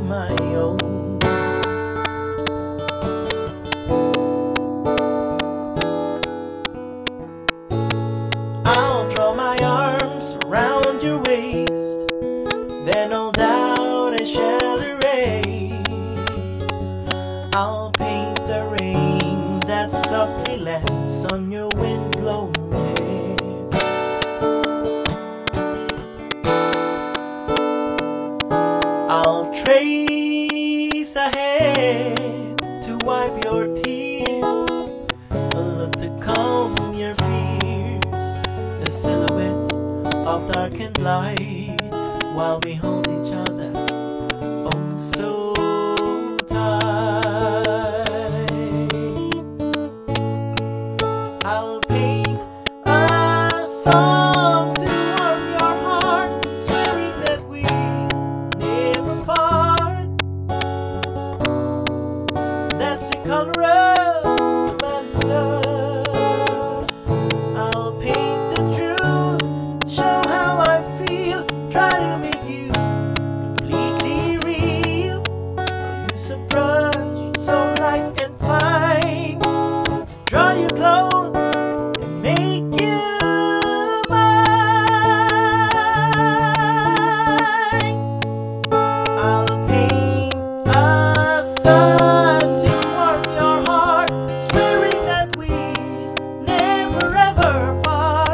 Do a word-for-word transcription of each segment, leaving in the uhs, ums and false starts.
my own. I'll draw my arms around your waist, then no doubt I shall erase. I'll paint the rain that softly lands on your wind-blown hair. I'll trace ahead to wipe your tears, a look to calm your fears, the silhouette of darkened light while we hold each other oh so tight. I'll paint a song to warm your heart, swearing that we never part. That's the color of my love. I'll paint the truth, show how I feel, try to make you completely real. I'll use a brush so light and fine, draw you close and make you mine. I'll paint a sun to warm your heart, swearing that we never ever part.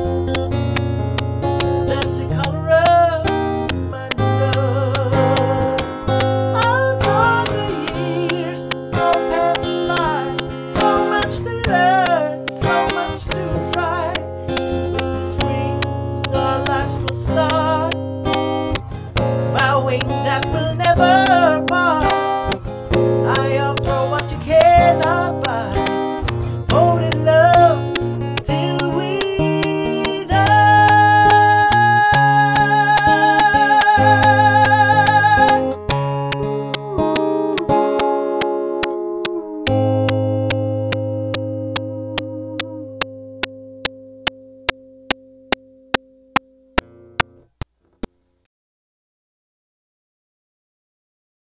That's the color of my love. I'll draw the years go passing by, so much to learn, so much to try. With this ring our lives will start, vowing that we'll never